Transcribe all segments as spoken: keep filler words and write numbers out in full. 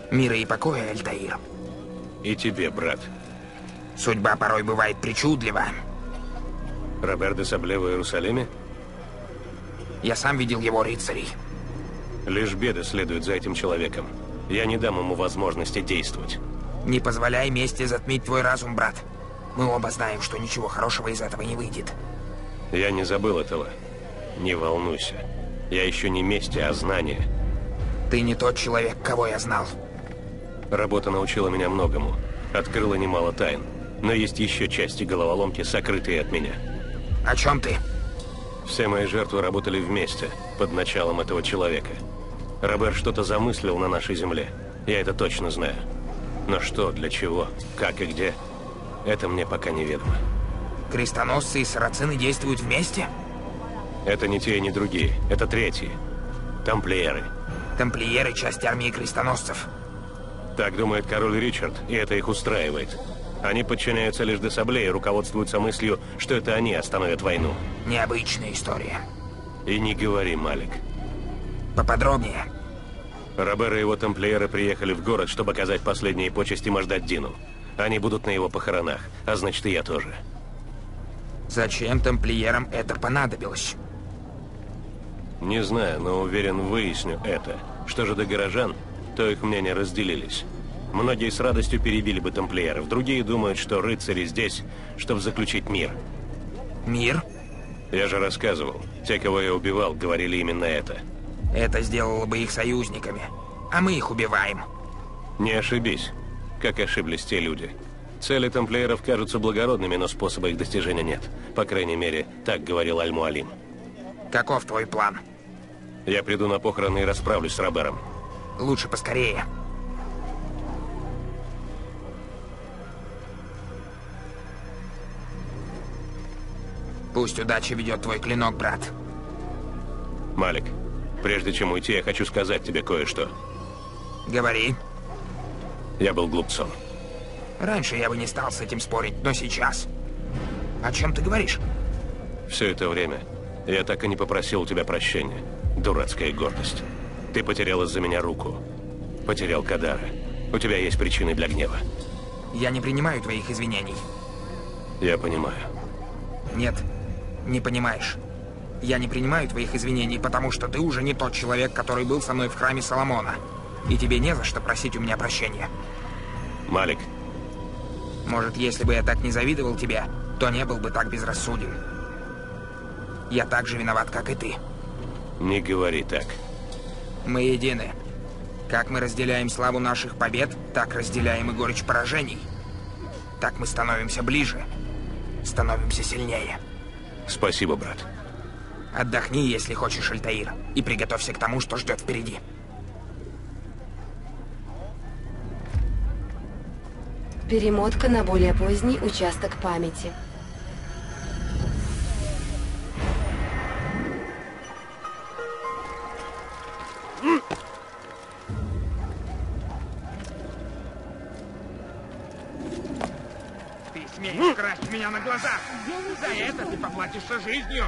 Мира и покоя, Альтаир. И тебе, брат. Судьба порой бывает причудлива. Робер де Сабле в Иерусалиме? Я сам видел его рыцарей. Лишь беды следуют за этим человеком. Я не дам ему возможности действовать. Не позволяй мести затмить твой разум, брат. Мы оба знаем, что ничего хорошего из этого не выйдет. Я не забыл этого. Не волнуйся. Я еще не мести, а знание. Ты не тот человек, кого я знал. Работа научила меня многому. Открыла немало тайн. Но есть еще части головоломки, сокрытые от меня. О чем ты? Все мои жертвы работали вместе, под началом этого человека. Робер что-то замыслил на нашей земле. Я это точно знаю. Но что, для чего, как и где, это мне пока неведомо. Крестоносцы и сарацины действуют вместе? Это не те и не другие. Это третьи. Тамплиеры. Тамплиеры — часть армии крестоносцев. Так думает король Ричард, и это их устраивает. Они подчиняются лишь де Сабле и руководствуются мыслью, что это они остановят войну. Необычная история. И не говори, Малик. Поподробнее. Робер и его тамплиеры приехали в город, чтобы оказать последние почести Мождад-Дину. Они будут на его похоронах, а значит и я тоже. Зачем тамплиерам это понадобилось? Не знаю, но уверен, выясню это. Что же до горожан, то их мнения разделились. Многие с радостью перебили бы тамплиеров, другие думают, что рыцари здесь, чтобы заключить мир. Мир? Я же рассказывал. Те, кого я убивал, говорили именно это. Это сделало бы их союзниками, а мы их убиваем. Не ошибись, как ошиблись те люди. Цели тамплиеров кажутся благородными, но способа их достижения нет. По крайней мере, так говорил Аль-Муалим. Каков твой план? Я приду на похороны и расправлюсь с Робером. Лучше поскорее. Пусть удача ведет твой клинок, брат. Малик, прежде чем уйти, я хочу сказать тебе кое-что. Говори. Я был глупцом. Раньше я бы не стал с этим спорить, но сейчас... О чем ты говоришь? Все это время я так и не попросил у тебя прощения. Дурацкая гордость. Ты потерял из-за меня руку. Потерял Кадара. У тебя есть причины для гнева. Я не принимаю твоих извинений. Я понимаю. Нет, не понимаешь. Я не принимаю твоих извинений, потому что ты уже не тот человек, который был со мной в храме Соломона. И тебе не за что просить у меня прощения. Малик. Может, если бы я так не завидовал тебе, то не был бы так безрассуден. Я так же виноват, как и ты. Не говори так. Мы едины. Как мы разделяем славу наших побед, так разделяем и горечь поражений. Так мы становимся ближе, становимся сильнее. Спасибо, брат. Отдохни, если хочешь, Альтаир, и приготовься к тому, что ждет впереди. Перемотка на более поздний участок памяти. Ты смеешь красть меня на глазах! За это ты поплатишься жизнью!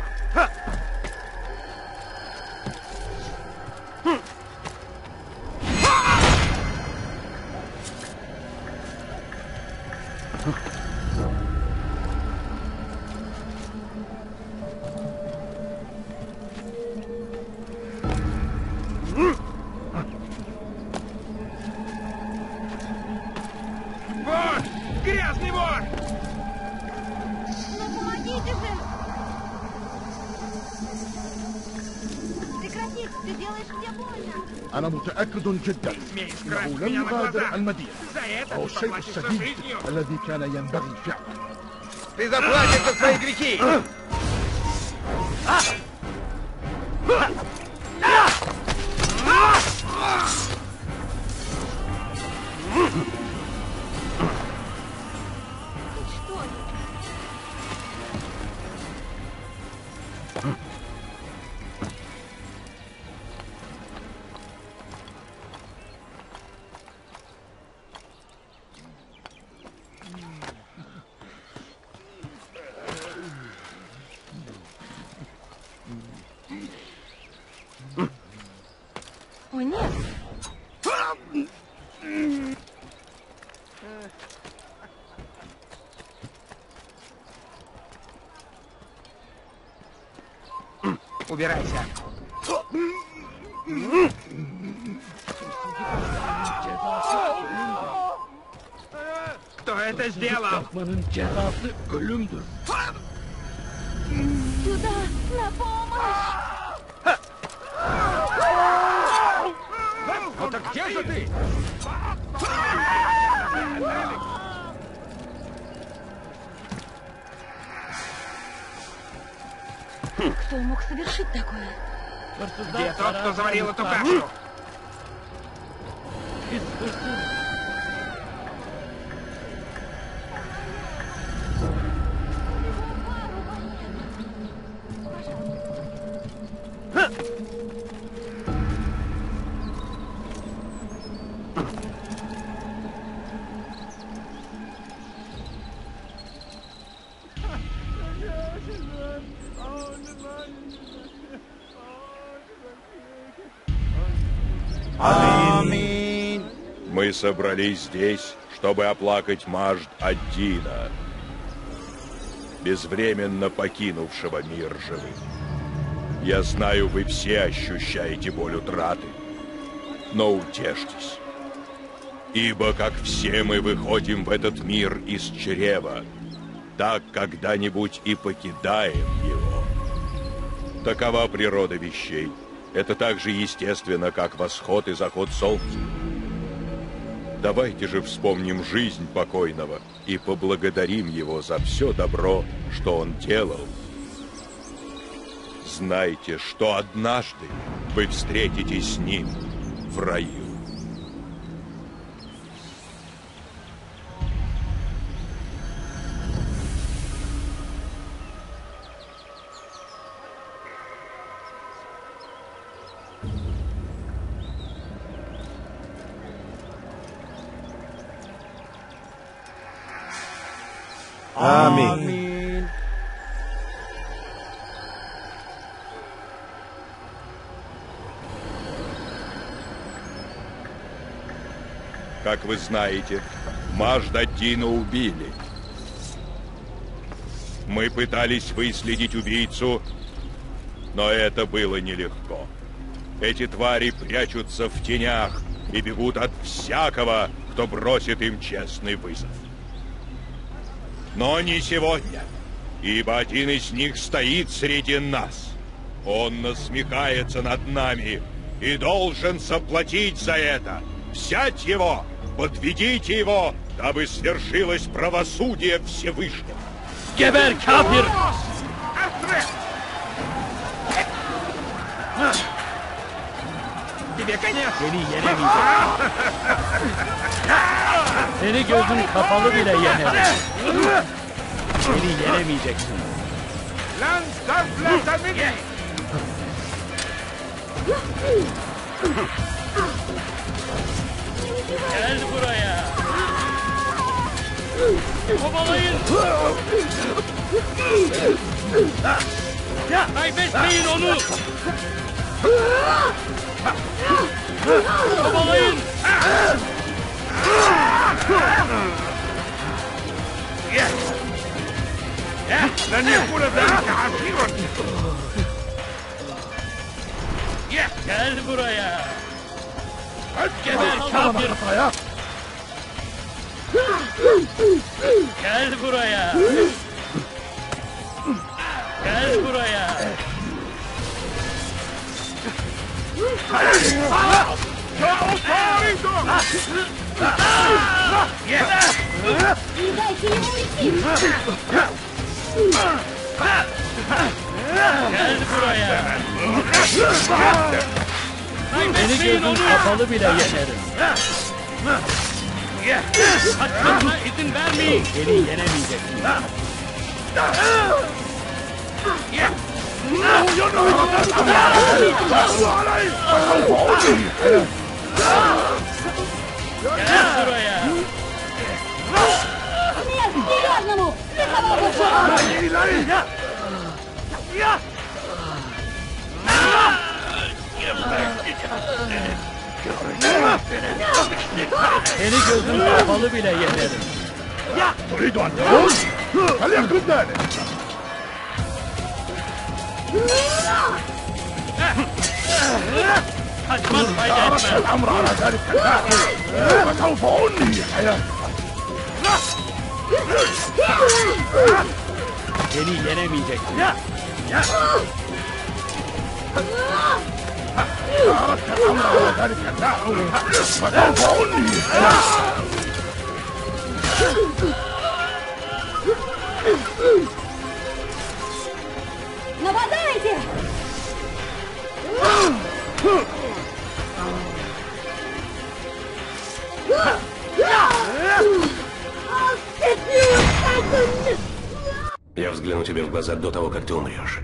Вор! Грязный вор! Ну, помогите же! Прекрати, ты делаешь мне больно! أنا متأكد جدا أنه لم يغادر المدينة. هو الشيء السديد الذي كان ينبغي فعله. Ты заплатишь за свои грехи! Что? О, нет! Убирайся. Кто это сделал? Yapmanın cezası ölümdür. Сюда! На помощь! Ну так где же ты? Кто мог совершить такое? Где тот, кто заварил эту кашу? Аминь. Мы собрались здесь, чтобы оплакать Мажд ад-Дина, безвременно покинувшего мир живых. Я знаю, вы все ощущаете боль утраты, но утешьтесь. Ибо как все мы выходим в этот мир из чрева, так когда-нибудь и покидаем его. Такова природа вещей. Это так же естественно, как восход и заход солнца. Давайте же вспомним жизнь покойного и поблагодарим его за все добро, что он делал. Знайте, что однажды вы встретитесь с ним в раю. Аминь. Как вы знаете, Мажд ад-Дина убили. Мы пытались выследить убийцу, но это было нелегко. Эти твари прячутся в тенях и бегут от всякого, кто бросит им честный вызов. Но не сегодня, ибо один из них стоит среди нас. Он насмехается над нами и должен заплатить за это. Взять его, подведите его, дабы свершилось правосудие Всевышнего. Geber kafir! Тебе конец! Seni yenemeyecek. Seni gözün kapalı bile yenerim. Seni yenemeyeceksin. Lan saflatamini! Gel buraya. Kovalayın. Kaybetmeyin onu. Kovalayın. لن يكون ذلك عسيرا! Gel buraya. Geber kafir. Gel buraya. Gel buraya. Не дайте ему уйти! Gel buraya. Beni gözün kapalı bile yenerim. Kaçmasına izin vermeyin. Beni yenemeyeceksin. Gel buraya. Нет, серьезному! Ты кого пошел? Beni gözün kapalı bile yenerim. تريد أن تموت؟ فليكن ذلك. دارت الأمر على ذلك النحو فسوف أنهي حياتك. Seni yenemeyeceksin. دارت الأمر على ذلك النحو فسوف أنهي حياتك. Нападайте! Я взгляну тебе в глаза до того, как ты умрешь.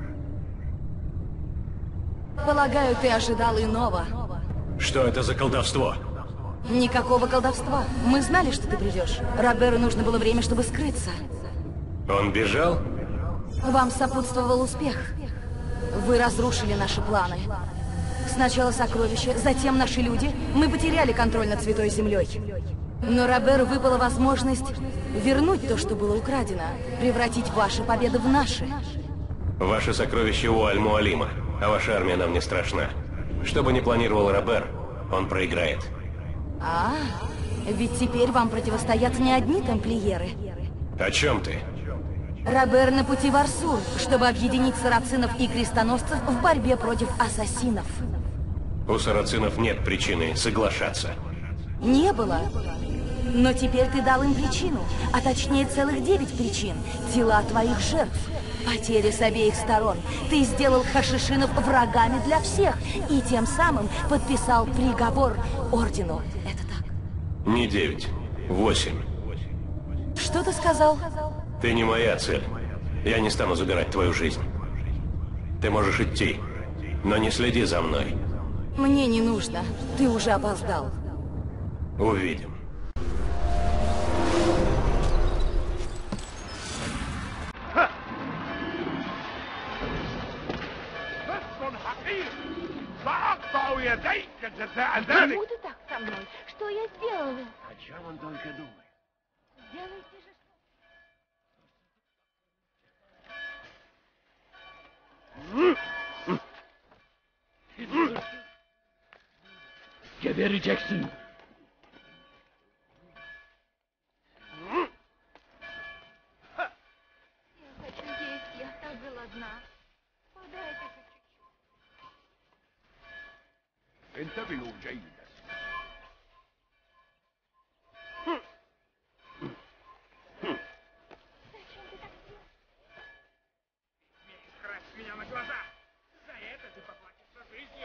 Полагаю, ты ожидал иного. Что это за колдовство? Никакого колдовства. Мы знали, что ты придешь. Роберу нужно было время, чтобы скрыться. Он бежал? Вам сопутствовал успех. Вы разрушили наши планы. Сначала сокровища, затем наши люди. Мы потеряли контроль над Святой Землей. Но Роберу выпала возможность вернуть то, что было украдено, превратить ваши победы в наши. Ваши сокровища у Аль-Муалима, а ваша армия нам не страшна. Что бы ни планировал Робер, он проиграет. А, ведь теперь вам противостоят не одни тамплиеры. О чем ты? Робер на пути в Арсур, чтобы объединить сарацинов и крестоносцев в борьбе против ассасинов. У сарацинов нет причины соглашаться. Не было. Но теперь ты дал им причину, а точнее целых девять причин. Тела твоих жертв, потери с обеих сторон. Ты сделал хашишинов врагами для всех и тем самым подписал приговор Ордену. Это так? Не девять, восемь. Что ты сказал? Ты не моя цель. Я не стану забирать твою жизнь. Ты можешь идти, но не следи за мной. Мне не нужно. Ты уже опоздал. Увидим. Почему ты так со мной? Что я сделала? О чем он только думает? Делайте же Gebereceksin. Я хочу есть, я так голодна. Подайте же чуть-чуть. انتبهوا جيدا. Зачем ты так сделал? Красть меня на глаза! За это ты поплатишься жизнью!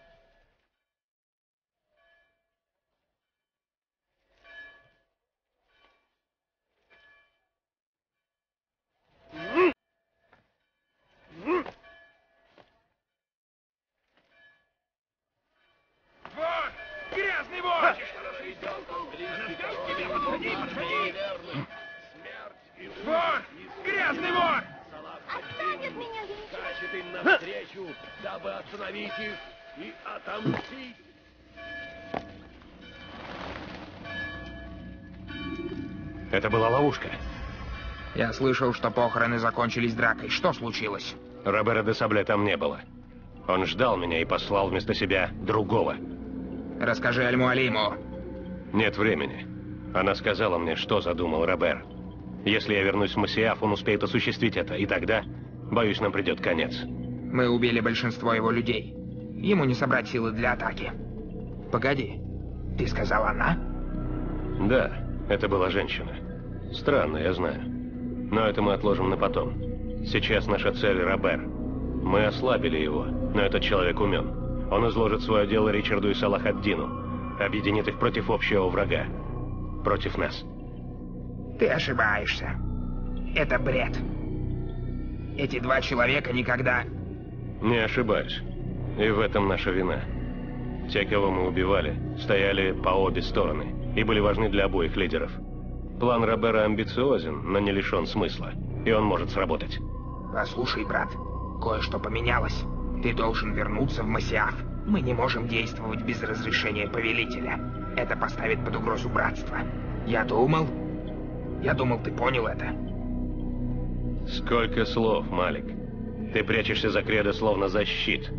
Вор! Грязный вор! Подходи, подходи! Вор! Грязный вор! Отстань от меня, я ничего. Скачет им навстречу, дабы остановить их и отомстить. Это была ловушка. Я слышал, что похороны закончились дракой. Что случилось? Робера де Сабле там не было. Он ждал меня и послал вместо себя другого. Расскажи Аль-Муалиму. Нет времени. Она сказала мне, что задумал Робер. Если я вернусь в Масиаф, он успеет осуществить это, и тогда, боюсь, нам придет конец. Мы убили большинство его людей. Ему не собрать силы для атаки. Погоди, ты сказал она? Да, это была женщина. Странно, я знаю. Но это мы отложим на потом. Сейчас наша цель — Робер. Мы ослабили его, но этот человек умен. Он изложит свое дело Ричарду и Салах-ад-Дину, объединит их против общего врага. Против нас. Ты ошибаешься. Это бред. Эти два человека никогда... Не ошибаюсь. И в этом наша вина. Те, кого мы убивали, стояли по обе стороны и были важны для обоих лидеров. План Робера амбициозен, но не лишен смысла. И он может сработать. Послушай, брат, кое-что поменялось. Ты должен вернуться в Масиаф. Мы не можем действовать без разрешения повелителя. Это поставит под угрозу братство. Я думал... Я думал, ты понял это. Сколько слов, Малик. Ты прячешься за кредо, словно за щит.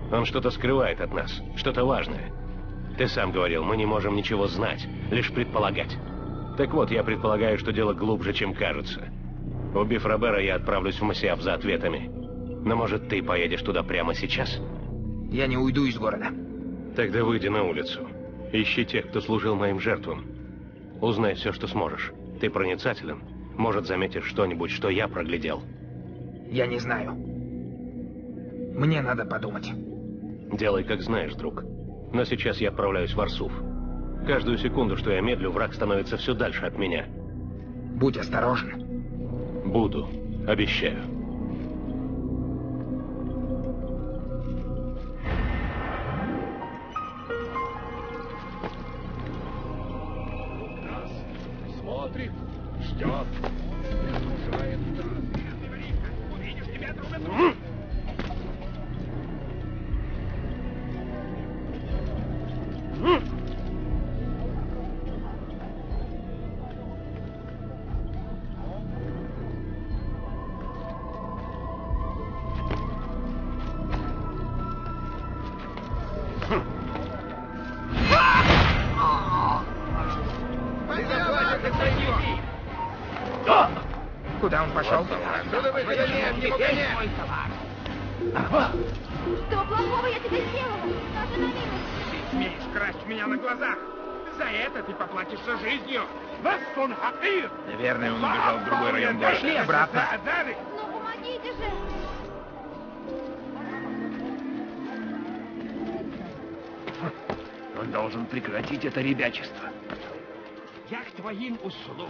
Он что-то скрывает от нас, что-то важное. Ты сам говорил, мы не можем ничего знать, лишь предполагать. Так вот, я предполагаю, что дело глубже, чем кажется. Убив Робера, я отправлюсь в Масиаф за ответами. Но, может, ты поедешь туда прямо сейчас? Я не уйду из города. Тогда выйди на улицу. Ищи тех, кто служил моим жертвам. Узнай все, что сможешь. Ты проницателен. Может, заметишь что-нибудь, что я проглядел. Я не знаю. Мне надо подумать. Делай, как знаешь, друг. Но сейчас я отправляюсь в Арсуф. Каждую секунду, что я медлю, враг становится все дальше от меня. Будь осторожен. Буду. Обещаю. Смотрит, ждет. Предвкушает страх. Увидишь тебя, друга. Куда он пошел? Отсюда выходи, нет, не пугай! Что плохого я тебе сделала? Скажи на милость. Ты смеешь красть у меня на глазах. За это ты поплатишься жизнью. Наверное, он убежал в другой район города. Пошли обратно. Ну, помогите же. Он должен прекратить это ребячество. Я к твоим услугам.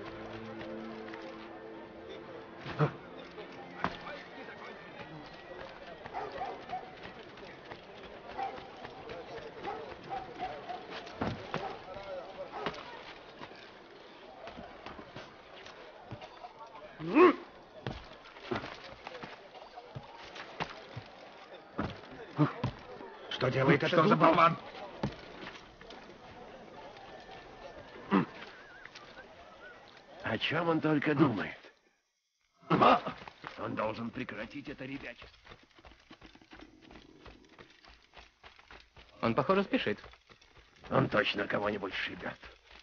Что делает это? Что за болван? О чем он только думает? Он должен прекратить это ребячество. Он, похоже, спешит. Он точно кого-нибудь шибет.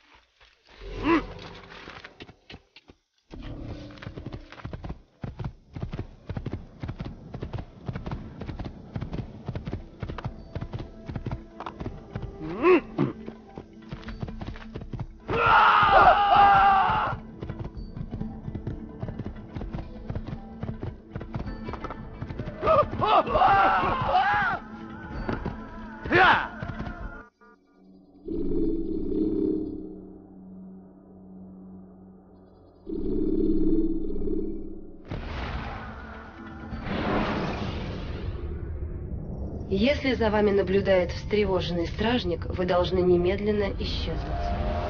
Если за вами наблюдает встревоженный стражник, вы должны немедленно исчезнуть.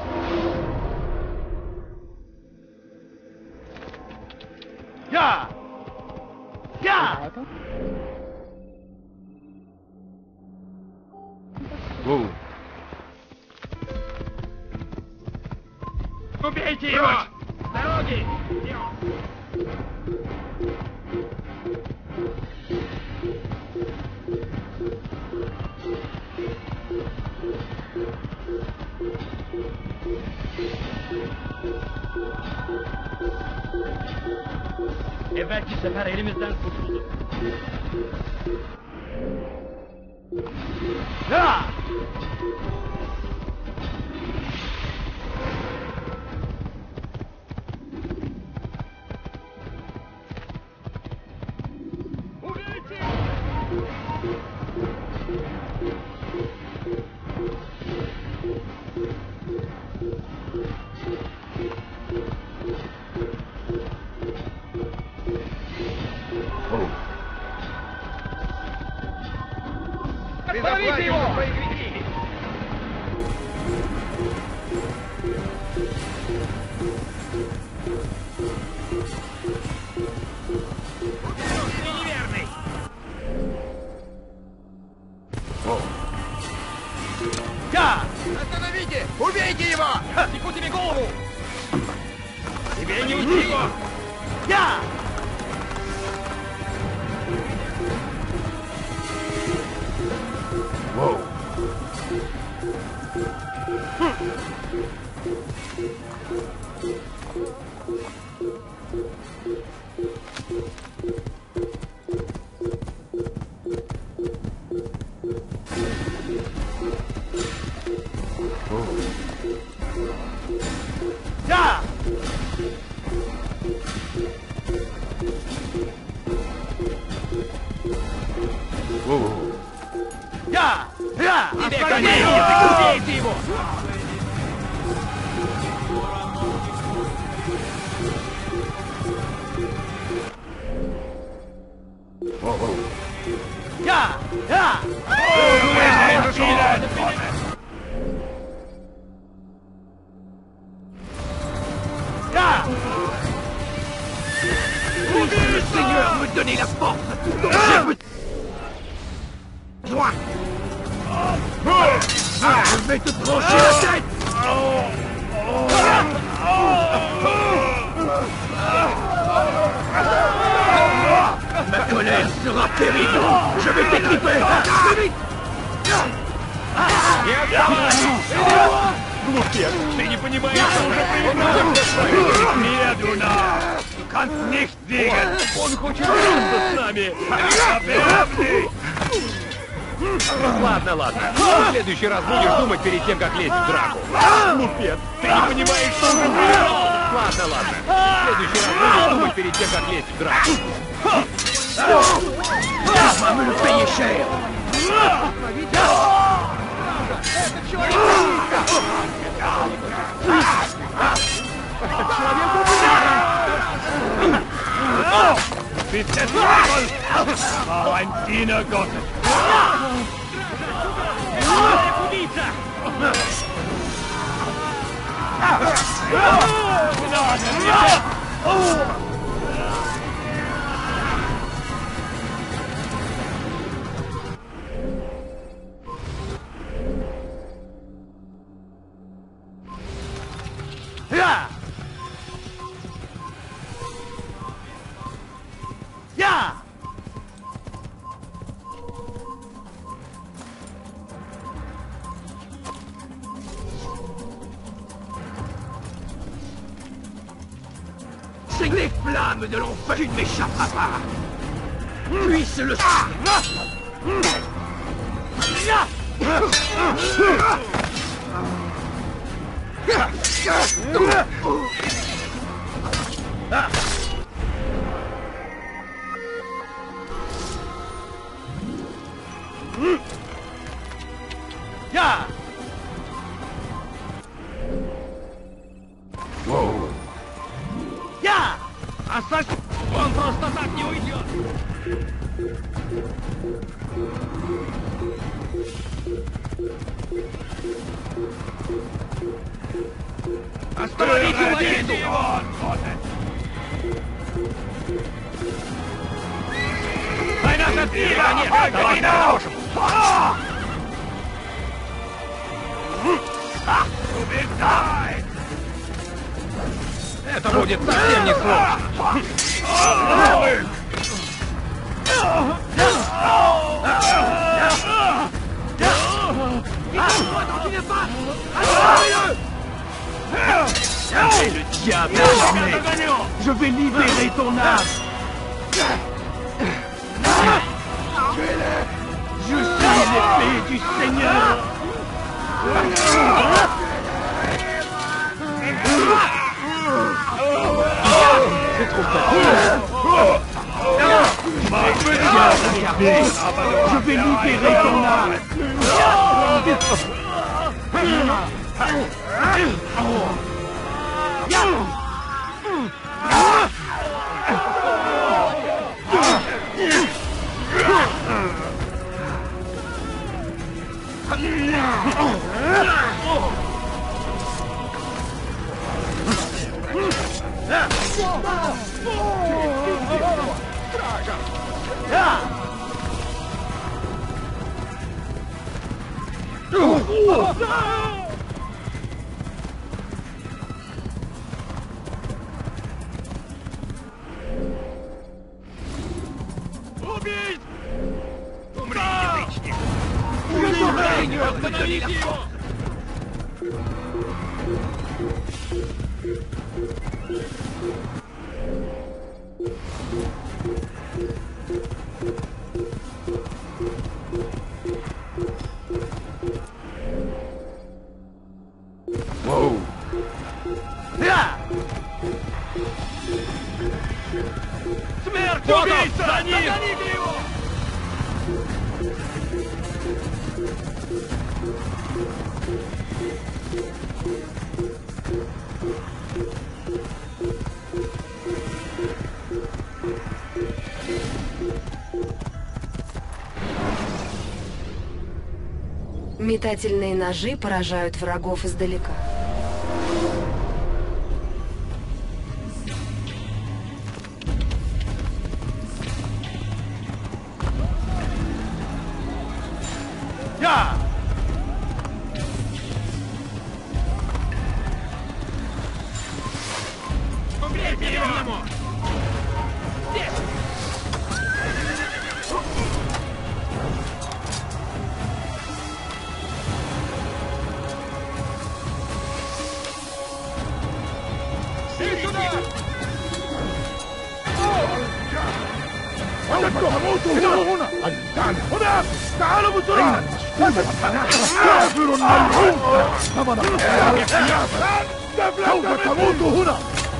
Я! Я! Воу. Убейте его! С дороги! Evvelki sefer elimizden kurtulduk. Ya! Остановите его! Ты неверный! Я! Остановите! Убейте его! Секу тебе голову! Тебе не уйти его! Я! Убейте его! Я! Я! Я! Le Seigneur me donnait la force dont j'ai besoin. Ah, je vais te trancher la tête. Ma colère sera terrible. Je vais t'étriper. Vite. Глупец, ты не понимаешь, что уже привязался. Медленно. Du kannst nicht fliegen. Он хочет бороться с нами. Ладно, ладно. В следующий раз будешь думать перед тем, как лезть в драку. Глупец, ты не понимаешь, что уже привязался. Ладно, ладно. В следующий раз будешь думать перед тем, как лезть в драку. Мама, le payer cher. Это человек! Bist du Teufel! War ein Diener Gottes! Ja! Ja! C'est les flammes de l'enfer. Tu ne m'échapperas pas. Puisse le... Я! Я! Оставь! Он просто так не уйдет! Остановите убийцу! Война за пиво! Нет, давай по-хорошему! Убегай! Это будет совсем не сложно! C'est le diable! Je vais libérer ton âme! Je suis l'épée du Seigneur! C'est trop facile! Je vais libérer ton âme! Убить! Умри, язычник! Остановите его! Воу! Смерть убийца! За ним! Догоните его! Метательные ножи поражают врагов издалека. Я! Убейте его! تموت هنا هنا الآن هنا تعالوا بسرعة كافر ملعون سوف تموت هنا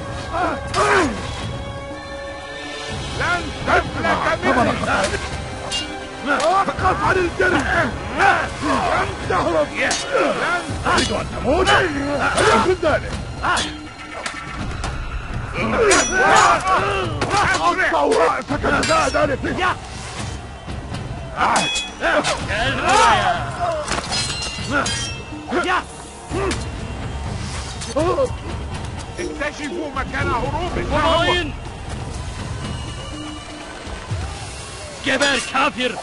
لن تفلت مني توقف عن الجري لن تهرب لن تريد أن تموت فليكن ذلك أقطع رأسك جزاء ذلك اكتشفوا مكان هروبه Geber kafir!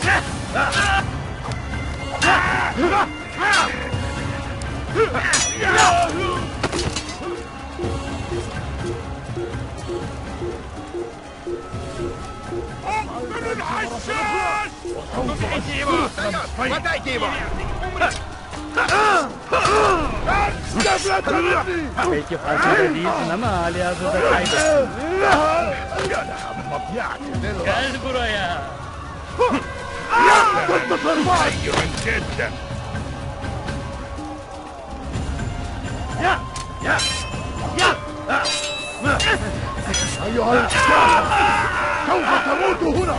الحشاش! Хватайте его! Эти фашисты намали azıda Gel buraya! جدا يا يا يا أيها الكافر سوف تموت هنا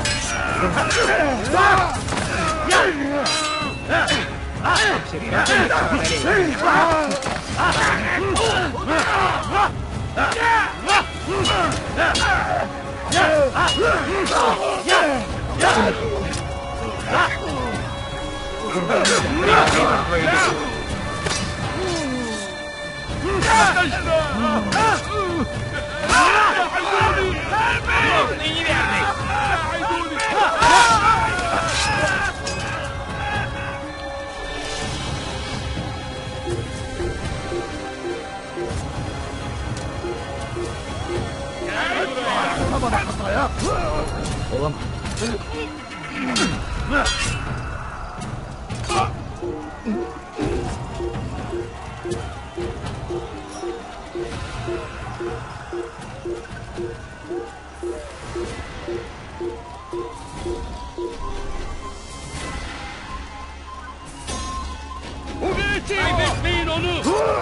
Bekleyin onu!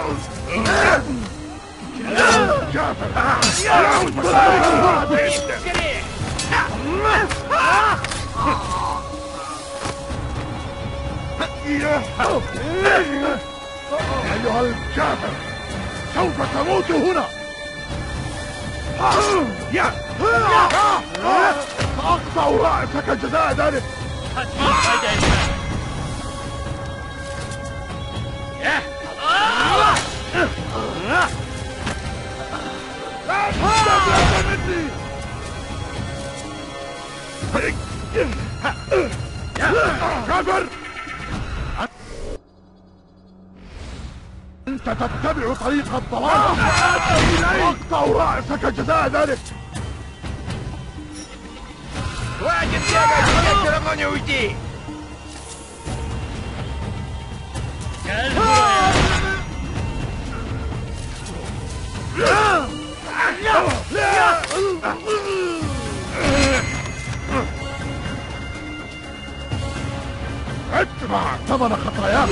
أيها الكافر سوف تموت هنا سأقطع رأسك جزاء ذلك كافر أنت تتبع طريق الضلال وأقطع رأسك جزاء ذلك Хватит бегать, тебе все равно не уйти! ادفع ثمن خطاياك.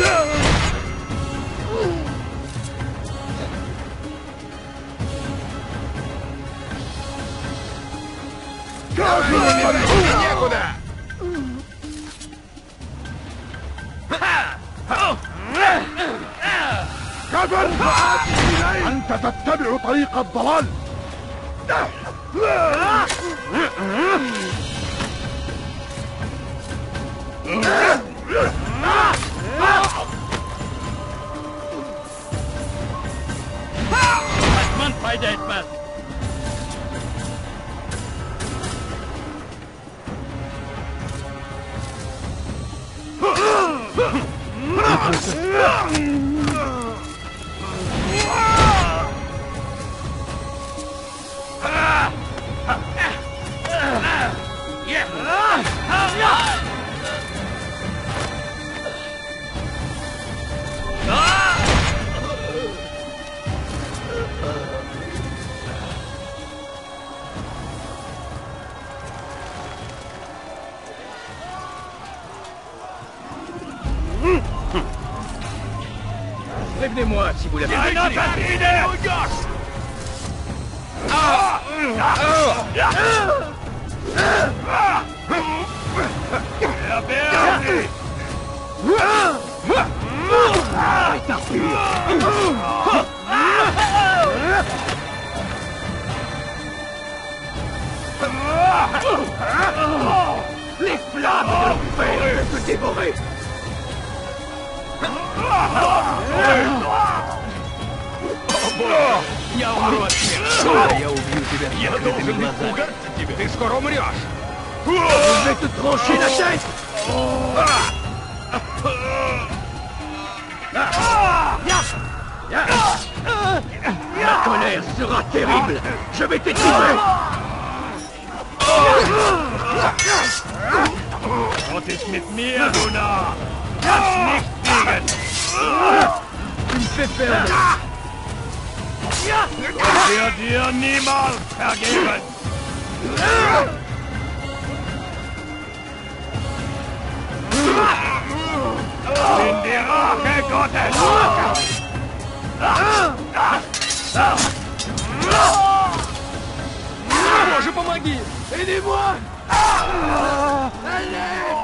كافر ملعون. كافر، أنت تتبع طريق الضلال. Kaçman fayda etmez. Prévenez-moi si vous l'avez Terminé. Les flammes de l'enfer vont te dévorer. Я умру от смерти. Я убью тебя. Я должен испугаться тебя. Ты скоро умрешь. Je vais te trancher la tête. La colère sera terrible. Je vais t'étouffer. Was ist mit mir, Gunnar? Kannst nicht fliegen! Tu me fais perdre. Ich werde dir niemals vergeben! In die Rache Gottes! Боже, помоги! Aidez-moi! Allez!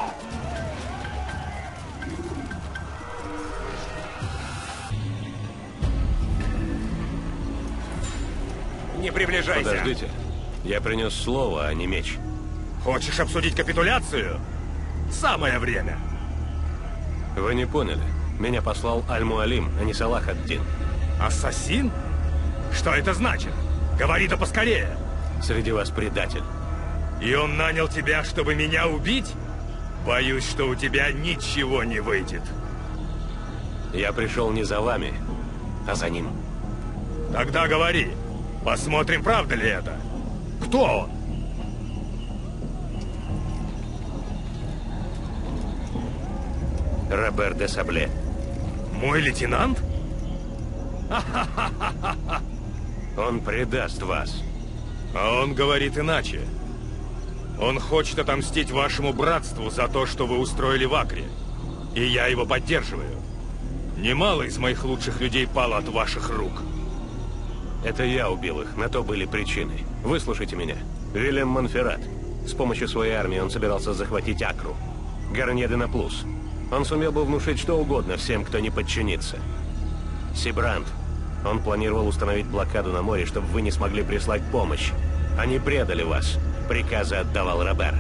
Не приближайся. Подождите. Я принес слово, а не меч. Хочешь обсудить капитуляцию? Самое время. Вы не поняли. Меня послал Аль-Муалим, а не Салах ад-Дин. Ассасин? Что это значит? Говори да поскорее. Среди вас предатель. И он нанял тебя, чтобы меня убить? Боюсь, что у тебя ничего не выйдет. Я пришел не за вами, а за ним. Тогда говори. Посмотрим, правда ли это. Кто он? Робер де Сабле. Мой лейтенант? Он предаст вас. А он говорит иначе. Он хочет отомстить вашему братству за то, что вы устроили в Акре. И я его поддерживаю. Немало из моих лучших людей пало от ваших рук. Это я убил их, на то были причины. Выслушайте меня. Вилем Монферрат. С помощью своей армии он собирался захватить Акру. Гарнье де Наплус. Он сумел бы внушить что угодно всем, кто не подчинится. Сибранд. Он планировал установить блокаду на море, чтобы вы не смогли прислать помощь. Они предали вас. Приказы отдавал Робер.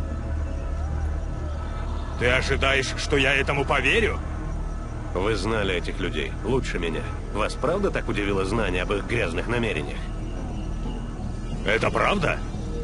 Ты ожидаешь, что я этому поверю? Вы знали этих людей лучше меня. Вас правда так удивило знание об их грязных намерениях? Это правда?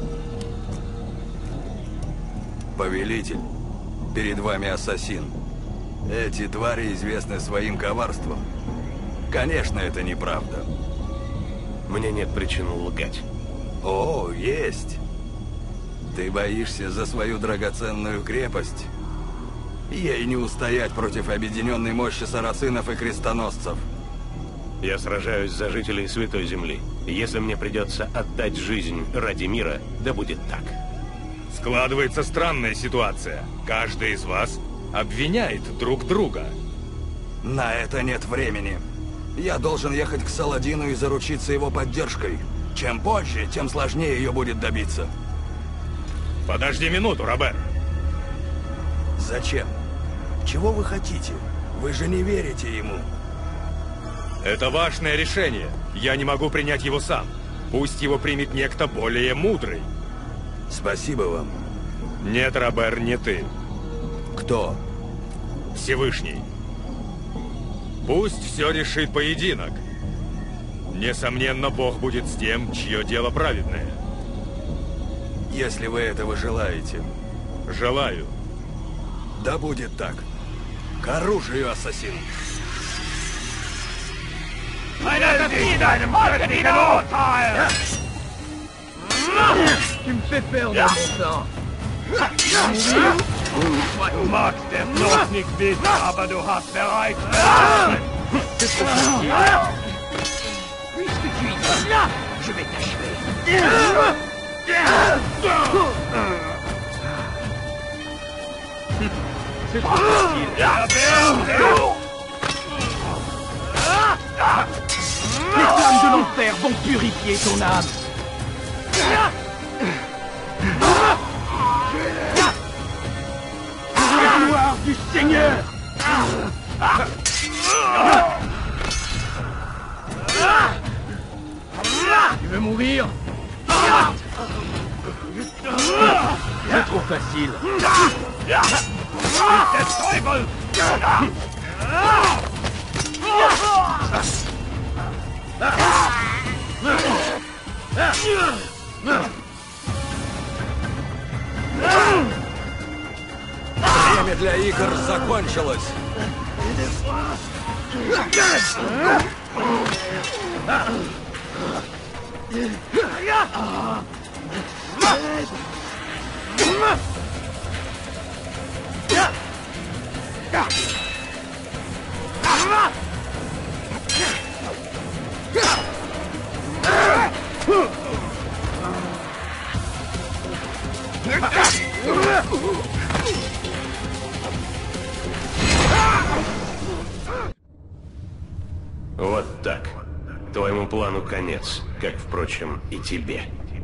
Повелитель, перед вами ассасин. Эти твари известны своим коварством. Конечно, это неправда. Мне нет причин лгать. О, есть. Ты боишься за свою драгоценную крепость? Ей не устоять против объединенной мощи сарацинов и крестоносцев. Я сражаюсь за жителей Святой Земли. Если мне придется отдать жизнь ради мира, да будет так. Складывается странная ситуация. Каждый из вас обвиняет друг друга. На это нет времени. Я должен ехать к Саладину и заручиться его поддержкой. Чем позже, тем сложнее ее будет добиться. Подожди минуту, Робер. Зачем? Чего вы хотите? Вы же не верите ему. Это важное решение. Я не могу принять его сам. Пусть его примет некто более мудрый. Спасибо вам. Нет, Робер, не ты. Кто? Всевышний. Пусть все решит поединок. Несомненно, Бог будет с тем, чье дело праведное. Если вы этого желаете. Желаю. Да будет так. К оружию, ассасин. Tu me fais perdre mon temps. Du magst es noch nicht wissen, aber du hast bereits verloren. Puisque tu es là, je vais t'achever. C'est trop facile. Les flammes de l'enfer vont purifier ton âme. La gloire du Seigneur. Tu veux mourir? C'est trop facile. Время для игр закончилось. Вот так. Твоему плану конец, как, впрочем, и тебе.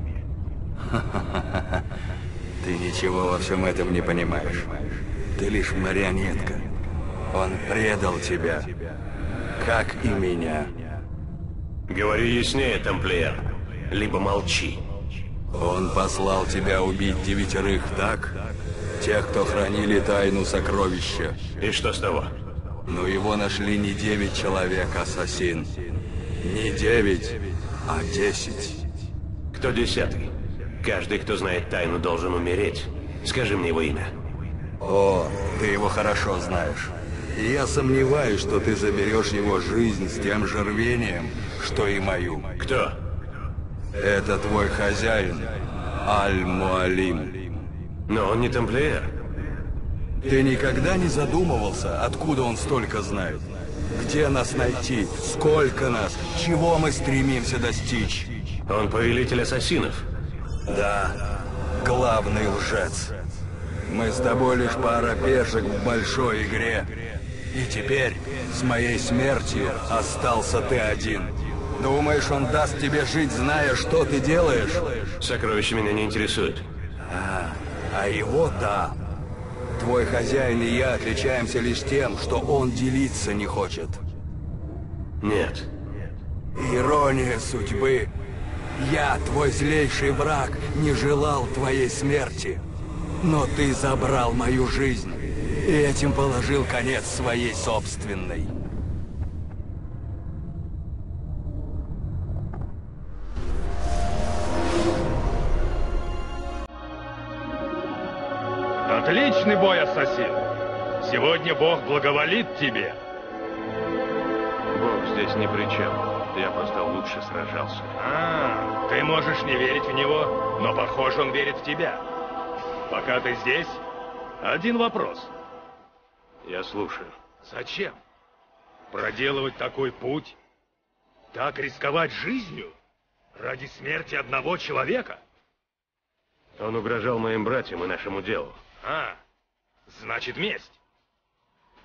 Ты ничего во всем этом не понимаешь. Ты лишь марионетка. Он предал тебя, как и меня. Говори яснее, тамплиер. Либо молчи. Он послал тебя убить девятерых, так? Тех, кто хранили тайну сокровища. И что с того? Но его нашли не девять человек, ассасин. Не девять, а десять. Кто десятый? Каждый, кто знает тайну, должен умереть. Скажи мне его имя. О, ты его хорошо знаешь. И я сомневаюсь, что ты заберешь его жизнь с тем же рвением, что и мою. Кто? Это твой хозяин, Аль-Муалим. Но он не тамплиер. Ты никогда не задумывался, откуда он столько знает? Где нас найти? Сколько нас? Чего мы стремимся достичь? Он повелитель ассасинов. Да, главный лжец. Мы с тобой лишь пара пешек в большой игре. И теперь, с моей смертью, остался ты один. Думаешь, он даст тебе жить, зная, что ты делаешь? Сокровища меня не интересуют. А, а его да. Твой хозяин и я отличаемся лишь тем, что он делиться не хочет. Нет. Ирония судьбы. Я, твой злейший враг, не желал твоей смерти. Но ты забрал мою жизнь. И этим положил конец своей собственной. Отличный бой, ассасин! Сегодня Бог благоволит тебе. Бог здесь ни при чем. Я просто лучше сражался. А, ты можешь не верить в него, но, похоже, он верит в тебя. Пока ты здесь, один вопрос. Я слушаю. Зачем? Проделывать такой путь? Так рисковать жизнью? Ради смерти одного человека? Он угрожал моим братьям и нашему делу. А, значит, месть.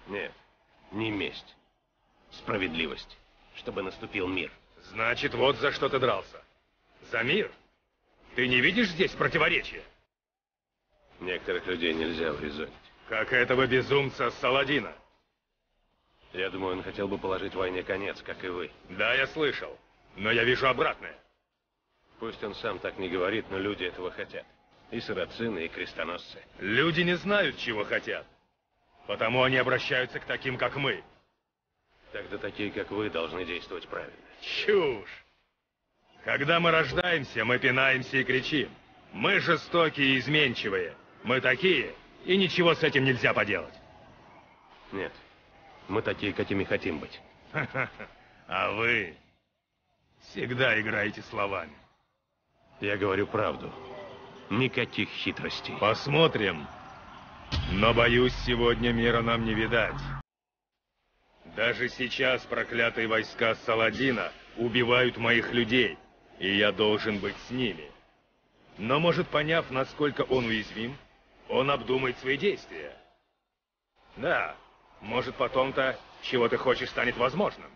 Нет, не месть. Справедливость. Чтобы наступил мир. Значит, вот за что ты дрался. За мир? Ты не видишь здесь противоречия? Некоторых людей нельзя урезонить. Как этого безумца Саладина. Я думаю, он хотел бы положить войне конец, как и вы. Да, я слышал. Но я вижу обратное. Пусть он сам так не говорит, но люди этого хотят. И сарацины, и крестоносцы. Люди не знают, чего хотят. Потому они обращаются к таким, как мы. Тогда такие, как вы, должны действовать правильно. Чушь! Когда мы рождаемся, мы пинаемся и кричим. Мы жестокие и изменчивые. Мы такие, и ничего с этим нельзя поделать. Нет, мы такие, какими хотим быть. А вы всегда играете словами. Я говорю правду. Никаких хитростей. Посмотрим. Но, боюсь, сегодня мира нам не видать. Даже сейчас проклятые войска Саладина убивают моих людей, и я должен быть с ними. Но, может, поняв, насколько он уязвим, он обдумает свои действия. Да, может, потом-то, чего ты хочешь, станет возможным.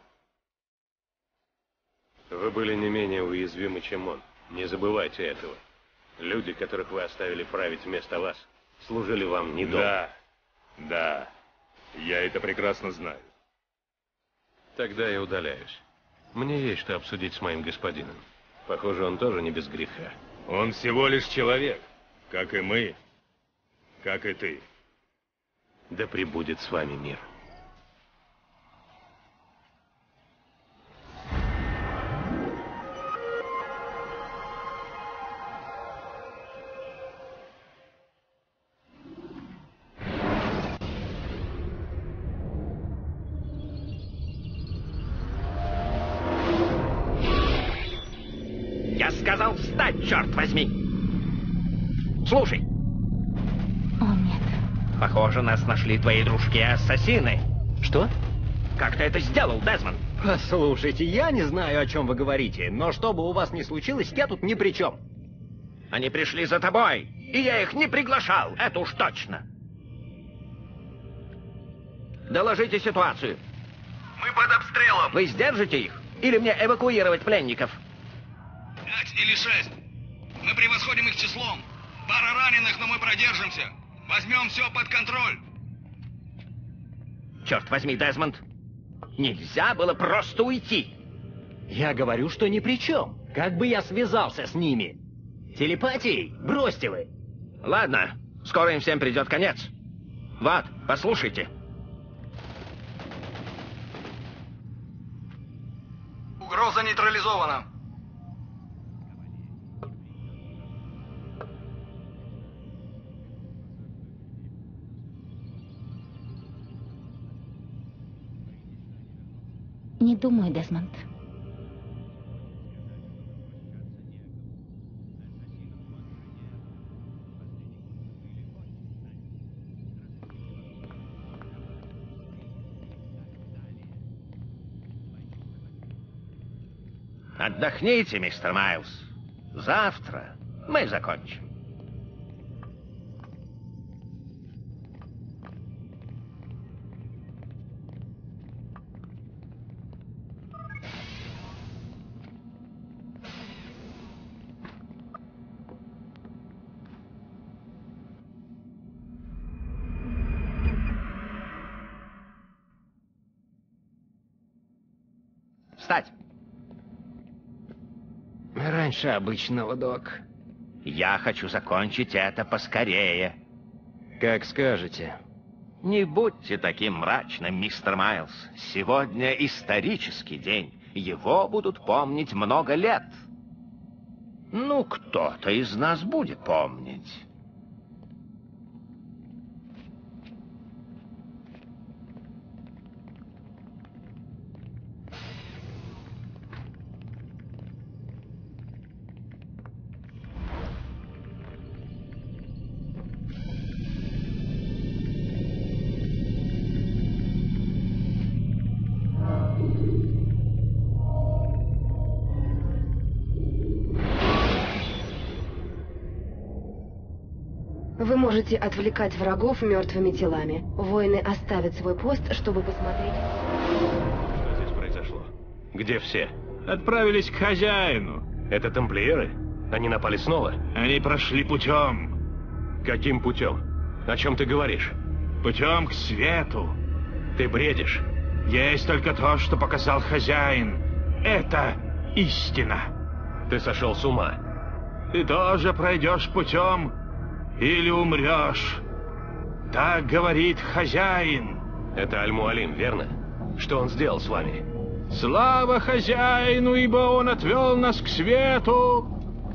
Вы были не менее уязвимы, чем он. Не забывайте этого. Люди, которых вы оставили править вместо вас, служили вам недолго. Да, да, я это прекрасно знаю. Тогда я удаляюсь. Мне есть что обсудить с моим господином. Похоже, он тоже не без греха. Он всего лишь человек, как и мы, как и ты. Да пребудет с вами мир. Сказал встать, черт возьми! Слушай. О, нет. Похоже, нас нашли твои дружки-ассасины. Что? Как ты это сделал, Дезмонд? Послушайте, я не знаю, о чем вы говорите, но что бы у вас ни случилось, я тут ни при чем. Они пришли за тобой, и я их не приглашал, это уж точно. Доложите ситуацию. Мы под обстрелом. Вы сдержите их? Или мне эвакуировать пленников? Пять или шесть. Мы превосходим их числом. Пара раненых, но мы продержимся. Возьмем все под контроль. Черт возьми, Дезмонд. Нельзя было просто уйти. Я говорю, что ни при чем. Как бы я связался с ними? Телепатией? Бросьте вы. Ладно, скоро им всем придет конец. Вот, послушайте. Угроза нейтрализована. Не думаю, Дезмонд. Отдохните, мистер Майлз. Завтра мы закончим. Встать! Раньше обычного, док. Я хочу закончить это поскорее. Как скажете. Не будьте таким мрачным, мистер Майлз. Сегодня исторический день. Его будут помнить много лет. Ну, кто-то из нас будет помнить. Можете отвлекать врагов мертвыми телами. Воины оставят свой пост, чтобы посмотреть... Что здесь произошло? Где все? Отправились к хозяину. Это тамплиеры? Они напали снова? Они прошли путем. Каким путем? О чем ты говоришь? Путем к свету. Ты бредишь. Есть только то, что показал хозяин. Это истина. Ты сошел с ума. Ты тоже пройдешь путем или умрешь. Так говорит хозяин. Это Аль-Муалим, верно? Что он сделал с вами? Слава хозяину, ибо он отвел нас к свету.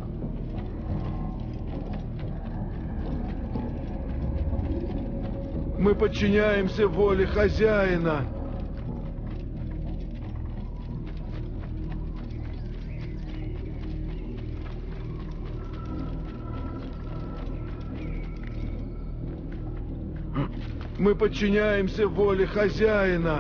Мы подчиняемся воле хозяина. Мы подчиняемся воле хозяина.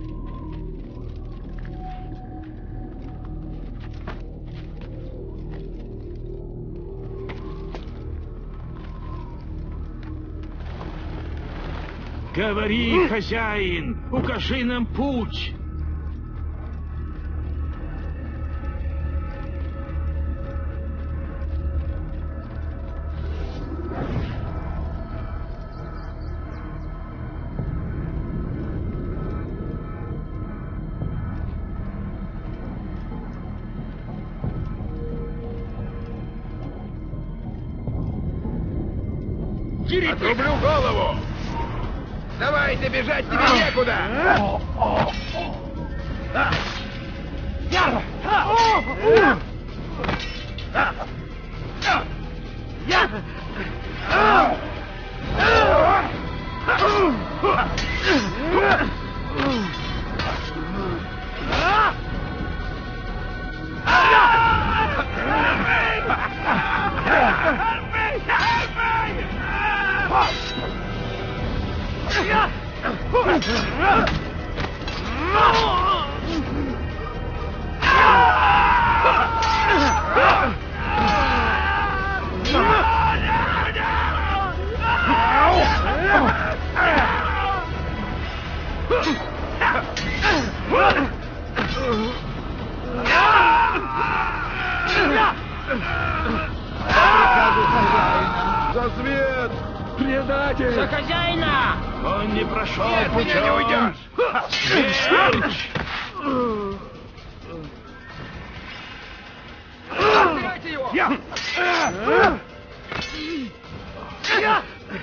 Говори, хозяин, укажи нам путь. Отрублю голову! Давайте, бежать тебе некуда! За свет! Предатель! За хозяина! Он не прошел Нет, путем! меня не уйдешь! Смерть! Отбирайте его! Я! Я!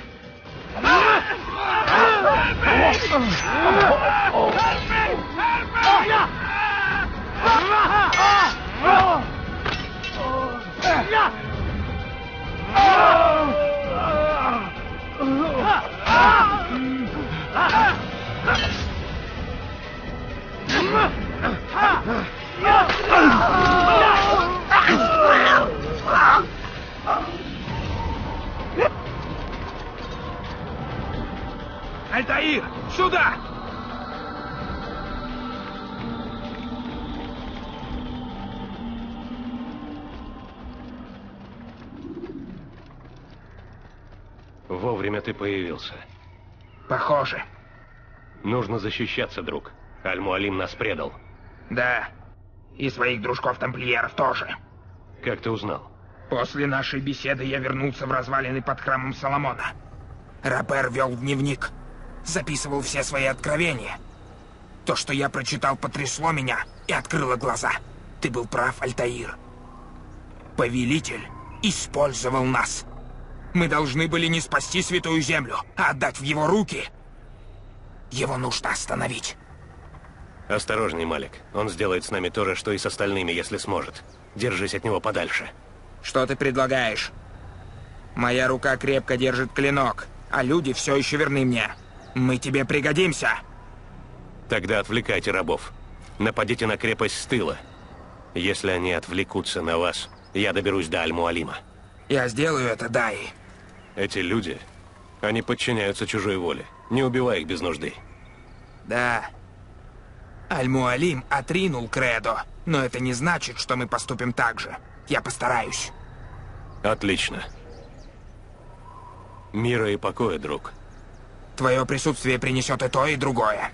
Альтаир, сюда! Вовремя ты появился. Похоже. Нужно защищаться, друг. Аль-Муалим нас предал. Да. И своих дружков-тамплиеров тоже. Как ты узнал? После нашей беседы я вернулся в развалины под храмом Соломона. Робер вел дневник. Записывал все свои откровения. То, что я прочитал, потрясло меня и открыло глаза. Ты был прав, Альтаир. Повелитель использовал нас. Мы должны были не спасти Святую Землю, а отдать в его руки. Его нужно остановить. Осторожней, Малик. Он сделает с нами то же, что и с остальными, если сможет. Держись от него подальше. Что ты предлагаешь? Моя рука крепко держит клинок, а люди все еще верны мне. Мы тебе пригодимся. Тогда отвлекайте рабов. Нападите на крепость с тыла. Если они отвлекутся на вас, я доберусь до Аль-Муалима. Я сделаю это, Дай. Эти люди, они подчиняются чужой воле. Не убивай их без нужды. Да. Аль-Муалим отринул кредо, но это не значит, что мы поступим так же. Я постараюсь. Отлично. Мира и покоя, друг. Твое присутствие принесет и то, и другое.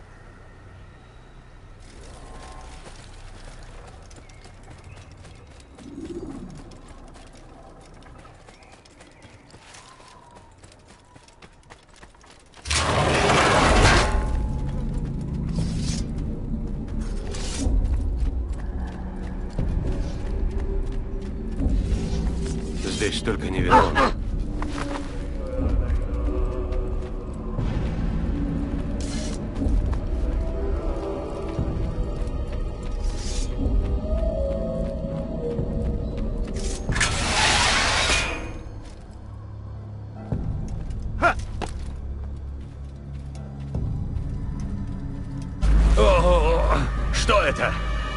Здесь столько невероятно. О, что это?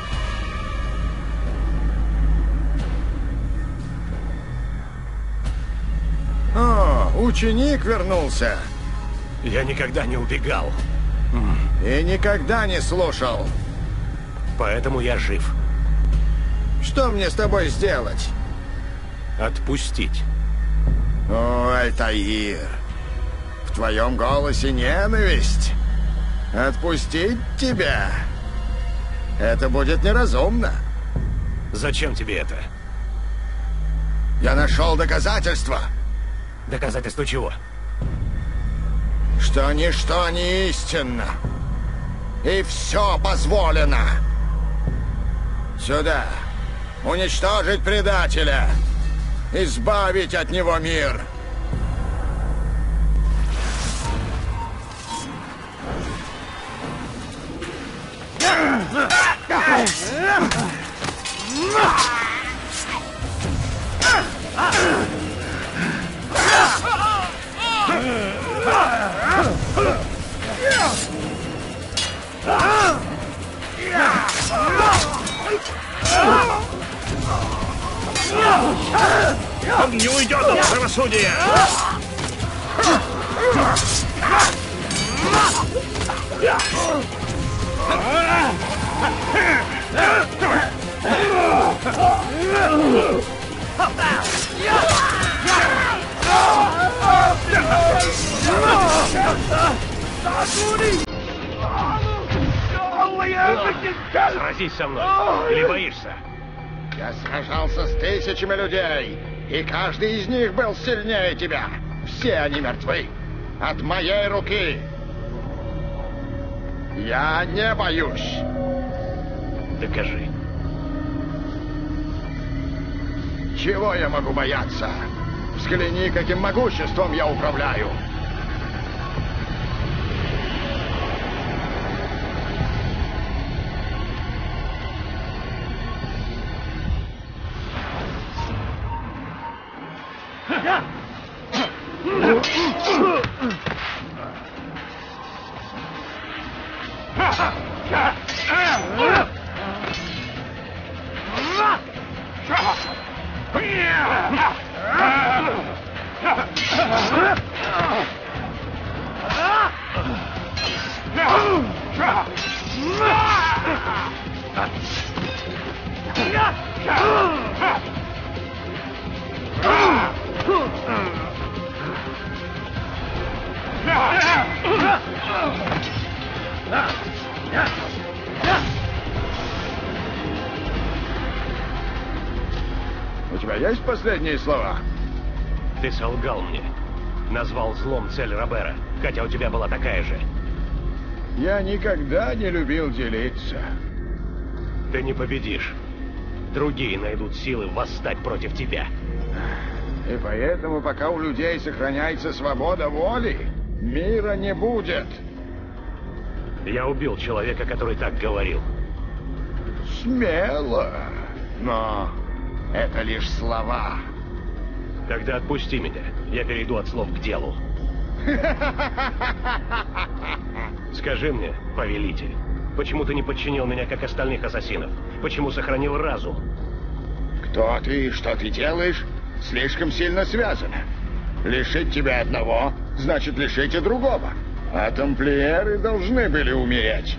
О, ученик вернулся. Я никогда не убегал. И никогда не слушал. Поэтому я жив. Что мне с тобой сделать? Отпустить. О, Альтаир, в твоем голосе ненависть. Отпустить тебя? Это будет неразумно. Зачем тебе это? Я нашел доказательства. Доказательства чего? Что ничто не истинно. И все позволено. Сюда. Уничтожить предателя. Избавить от него мир. Он не уйдет от правосудия! Сразись со мной. Или боишься? Я сражался с тысячами людей, и каждый из них был сильнее тебя. Все они мертвы. От моей руки. Я не боюсь. Докажи. Чего я могу бояться? Взгляни, каким могуществом я управляю. У тебя есть последние слова? Ты солгал мне. Назвал злом цель Робера, хотя у тебя была такая же. Я никогда не любил делиться. Ты не победишь. Другие найдут силы восстать против тебя. И поэтому, пока у людей сохраняется свобода воли, мира не будет. Я убил человека, который так говорил. Смело. Но это лишь слова. Тогда отпусти меня. Я перейду от слов к делу. Скажи мне, повелитель, почему ты не подчинил меня, как остальных ассасинов? Почему сохранил разум? Кто ты и что ты делаешь, слишком сильно связано. Лишить тебя одного, значит лишить и другого. А тамплиеры должны были умереть.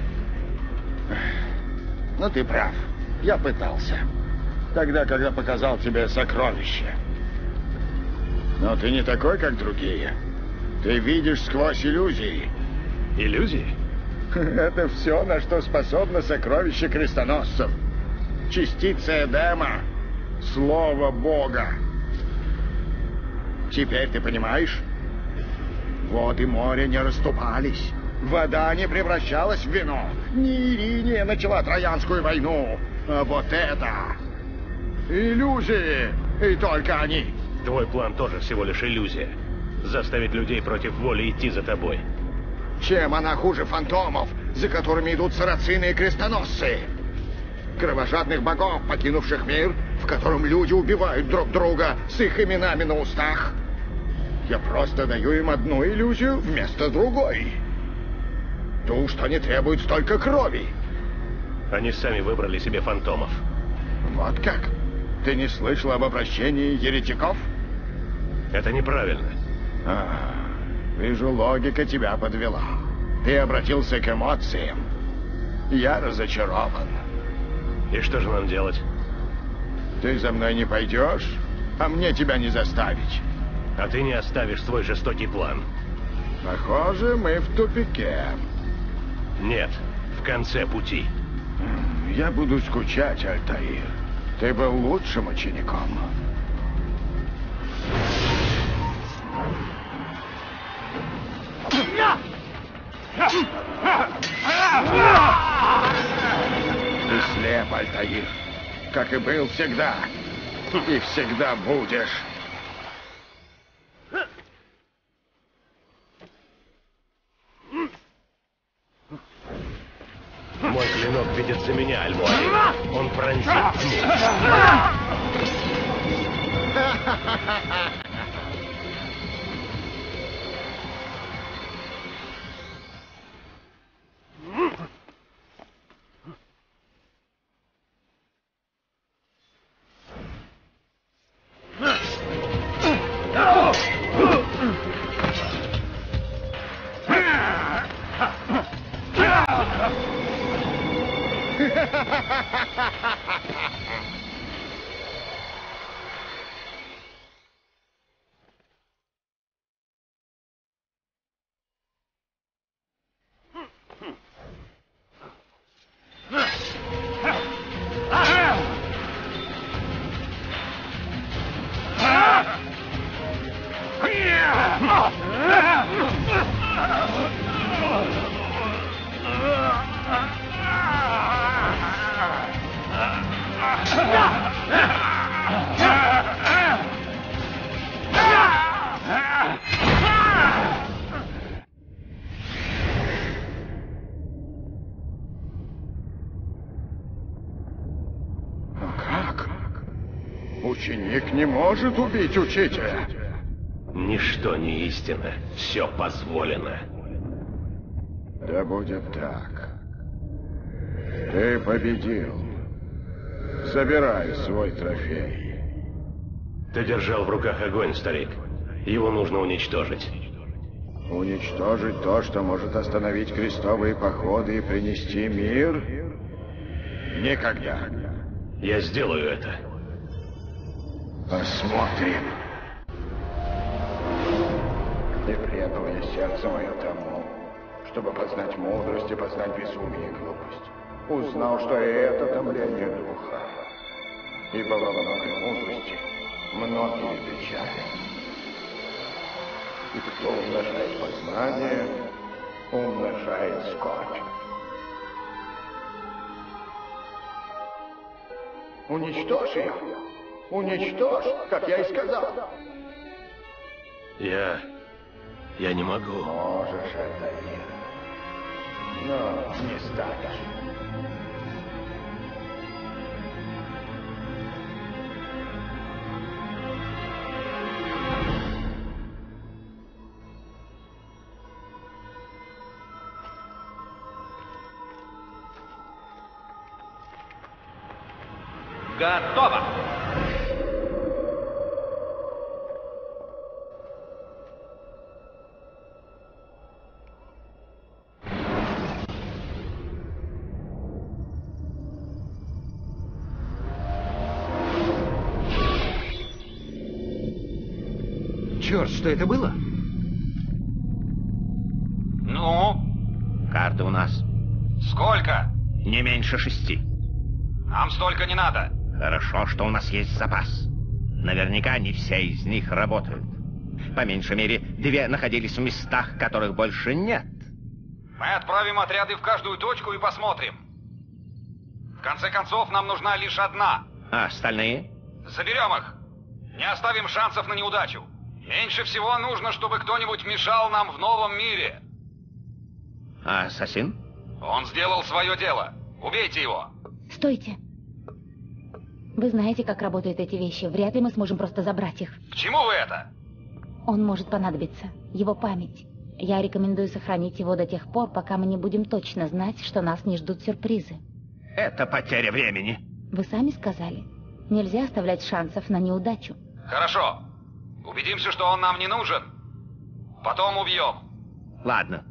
Но ты прав. Я пытался. Тогда, когда показал тебе сокровище. Но ты не такой, как другие. Ты видишь сквозь иллюзии. Иллюзии? Это все, на что способно сокровище крестоносцев. Частица Эдема. Слово Бога. Теперь ты понимаешь? Воды моря не расступались. Вода не превращалась в вино. Не Ириния начала Троянскую войну. А вот это... иллюзии. И только они. Твой план тоже всего лишь иллюзия. Заставить людей против воли идти за тобой. Чем она хуже фантомов, за которыми идут сарацины и крестоносцы? Кровожадных богов, покинувших мир, в котором люди убивают друг друга с их именами на устах. Я просто даю им одну иллюзию вместо другой. Ту, что не требует столько крови. Они сами выбрали себе фантомов. Вот как? Ты не слышал об обращении еретиков? Это неправильно. А, вижу, логика тебя подвела. Ты обратился к эмоциям. Я разочарован. И что же нам делать? Ты за мной не пойдешь, а мне тебя не заставить. А ты не оставишь свой жестокий план. Похоже, мы в тупике. Нет, в конце пути. Я буду скучать, Альтаир. Ты был лучшим учеником. Ты слеп, Альтаир. Как и был всегда. И всегда будешь. Мой клинок видит за меня, Аль-Муалим. Он пронзит тьму. Ученик не может убить учителя. Ничто не истина. Все позволено. Да будет так. Ты победил. Забирай свой трофей. Ты держал в руках огонь, старик. Его нужно уничтожить. Уничтожить то, что может остановить крестовые походы и принести мир? Никогда. Я сделаю это. Посмотрим. И предал я сердце мое тому, чтобы познать мудрость и познать безумие и глупость. Узнал, что и это томление духа. Ибо во многой мудрости многие печали. И кто умножает познание, умножает скорбь. Уничтожь ее. Уничтожь, как я и сказал. Я... я не могу. Можешь, Альтаир. Но не станешь. Готово! Черт, что это было? Сколько? Не меньше шести. Нам столько не надо. Хорошо, что у нас есть запас. Наверняка не все из них работают. По меньшей мере, две находились в местах, которых больше нет. Мы отправим отряды в каждую точку и посмотрим. В конце концов, нам нужна лишь одна. А остальные? Заберем их. Не оставим шансов на неудачу. Меньше всего нужно, чтобы кто-нибудь мешал нам в новом мире. А ассасин? Он сделал свое дело. Убейте его. Стойте. Вы знаете, как работают эти вещи. Вряд ли мы сможем просто забрать их. К чему вы это? Он может понадобиться. Его память. Я рекомендую сохранить его до тех пор, пока мы не будем точно знать, что нас не ждут сюрпризы. Это потеря времени. Вы сами сказали. Нельзя оставлять шансов на неудачу. Хорошо. Убедимся, что он нам не нужен. Потом убьем. Ладно.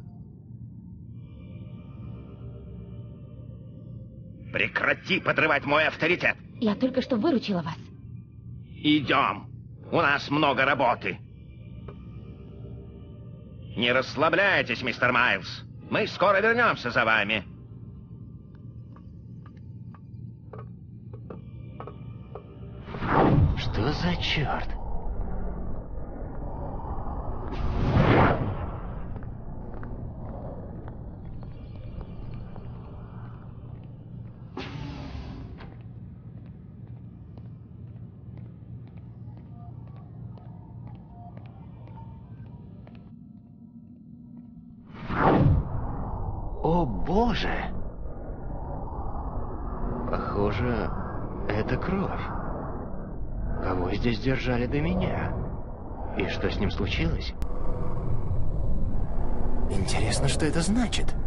Прекрати подрывать мой авторитет. Я только что выручила вас. Идем. У нас много работы. Не расслабляйтесь, мистер Майлз. Мы скоро вернемся за вами. Что за черт? О, боже! Похоже, это кровь. Кого здесь держали до меня? И что с ним случилось? Интересно, что это значит?